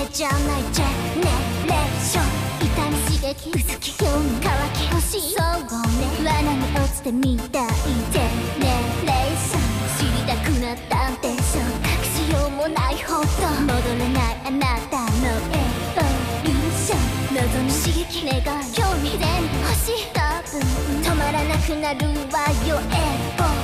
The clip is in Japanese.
けじゃないジェネレーション痛み刺激うずき興味乾き欲しいそうね罠に落ちてみたいジェネレーション知りたくなったんでしょ隠しようもないほど戻れないあなたのエボリューション望み刺激願い興味全部欲しい多分止まらなくなるわよエボ